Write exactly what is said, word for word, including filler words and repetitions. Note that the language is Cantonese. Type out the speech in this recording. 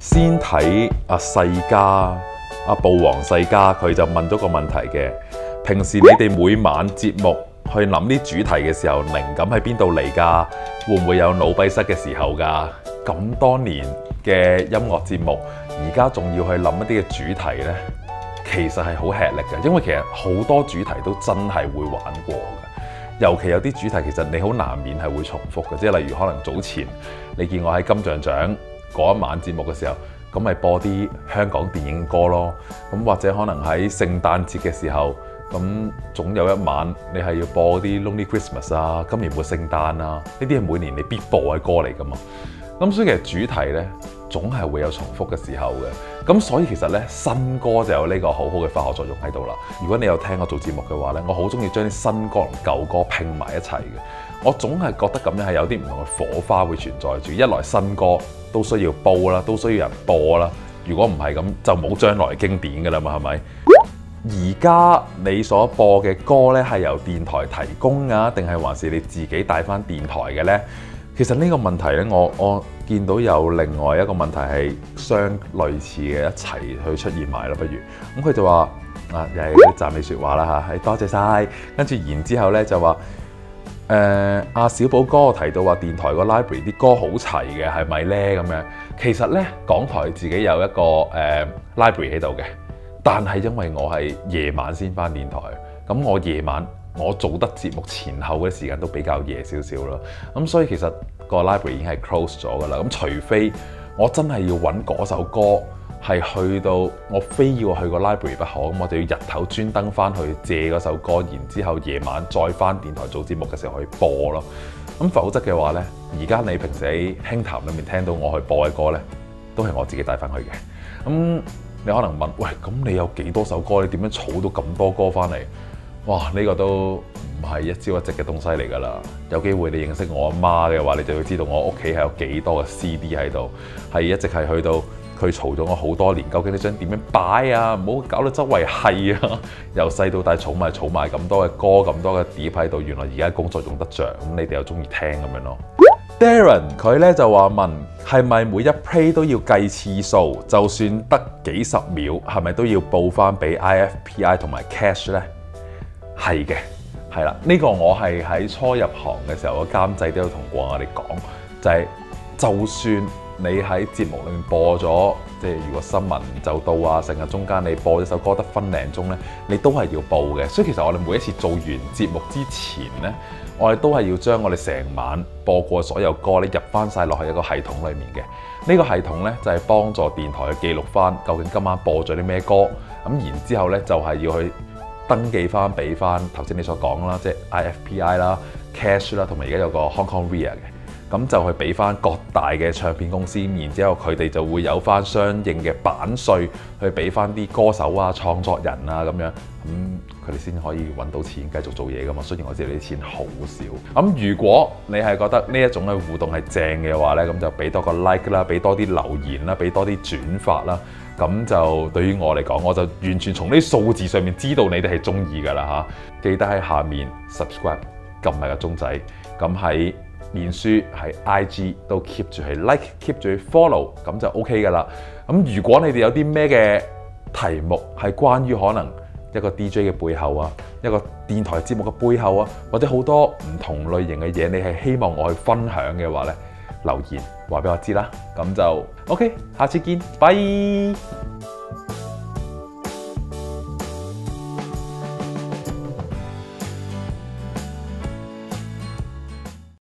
先睇阿世嘉阿布王世嘉，佢就問咗個問題嘅。平時你哋每晚節目去諗啲主題嘅時候，靈感喺邊度嚟㗎？會唔會有腦閉塞嘅時候㗎？咁多年嘅音樂節目，而家仲要去諗一啲嘅主題呢，其實係好吃力嘅，因為其實好多主題都真係會玩過嘅。尤其有啲主題其實你好難免係會重複嘅，即係例如可能早前你見我喺金像獎嗰一晚節目嘅時候，咁咪播啲香港電影歌咯。咁或者可能喺聖誕節嘅時候，咁總有一晚你係要播啲 Lonely Christmas 啊，今年冇聖誕啊，呢啲係每年你必播嘅歌嚟㗎嘛。咁所以其實主題呢，總係會有重複嘅時候嘅。咁所以其實呢，新歌就有呢個好好嘅化學作用喺度啦。如果你有聽我做節目嘅話呢，我好中意將啲新歌同舊歌拼埋一齊嘅。我總係覺得咁樣係有啲唔同嘅火花會存在住。一來新歌都需要煲啦，都需要人播啦。如果唔係咁，就冇將來經典㗎啦嘛，係咪？而家你所播嘅歌呢，係由電台提供啊，定係還是你自己帶翻電台嘅呢？其實呢個問題呢，我我見到有另外一個問題係相類似嘅一齊去出現埋啦，不如咁佢就話啊，又係啲讚美説話啦嚇，係多謝晒。跟住然之後呢，就話誒阿小寶哥提到話電台個 library 啲歌好齊嘅，係咪呢？咁樣其實呢，港台自己有一個誒、呃、library 喺度嘅。但係因為我係夜晚先返電台，咁我夜晚我做得節目前後嘅時間都比較夜少少啦，咁所以其實個 library 已經係 close 咗㗎啦。咁除非我真係要揾嗰首歌係去到我非要去個 library 不可，咁我就要日頭專登返去借嗰首歌，然之後夜晚再返電台做節目嘅時候去播咯。咁否則嘅話呢，而家你平時喺輕談裏面聽到我去播嘅歌呢，都係我自己帶返去嘅。咁你可能問，喂，咁你有幾多首歌？你點樣儲到咁多歌翻嚟？哇！呢個都唔係一朝一夕嘅東西嚟㗎啦。有機會你認識我阿媽嘅話，你就會知道我屋企係有幾多嘅 C D 喺度，係一直係去到佢嘈咗我好多年。究竟你想點樣擺啊？唔好搞到周圍係啊！由細到大儲埋儲埋咁多嘅歌，咁多嘅碟喺度，原來而家工作用得着，咁你哋又中意聽咁樣咯。Darren 佢咧就話問係咪每一 play 都要計次數，就算得幾十秒，係咪都要報翻俾 I F P I 同埋 cash 呢？係嘅，係啦，呢、這個我係喺初入行嘅時候，個監製都有同過我哋講，就係、是、就算你喺節目裏面播咗，即係如果新聞就到啊，成日中間你播一首歌得分零鐘呢，你都係要報嘅。所以其實我哋每一次做完節目之前呢，我哋都係要將我哋成晚播過所有歌咧入翻晒落去一個系統裡面嘅。呢、這個系統呢，就係、是、幫助電台去記錄翻究竟今晚播咗啲咩歌，咁然之後呢，就係、是、要去登記翻俾翻頭先你所講啦，即係 I F P I 啦、Cash 啦，同埋而家有個 Hong Kong R I A 嘅，咁就去俾翻各大嘅唱片公司，然之後佢哋就會有翻相應嘅版稅去俾翻啲歌手啊、創作人啊咁樣，咁佢哋先可以揾到錢繼續做嘢噶嘛。雖然我知道你啲錢好少，咁如果你係覺得呢一種嘅互動係正嘅話呢，咁就俾多個 like 啦，俾多啲留言啦，俾多啲轉發啦。咁就對於我嚟講，我就完全從呢啲數字上面知道你哋係中意㗎啦嚇。記得喺下面 subscribe 撳埋個鐘仔，咁喺面書喺 I G 都 keep 住係 like，keep 住去 follow， 咁就 OK 㗎啦。咁如果你哋有啲咩嘅題目係關於可能一個 D J 嘅背後啊，一個電台節目嘅背後啊，或者好多唔同類型嘅嘢，你係希望我去分享嘅話呢，留言話俾我知啦。咁就 OK，下次見，拜。